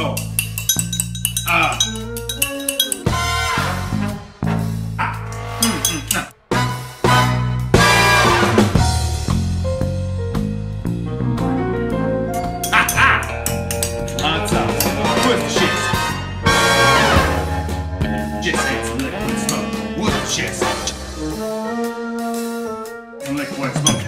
So, just had some liquid smoke. Wood chips. Some liquid smoke.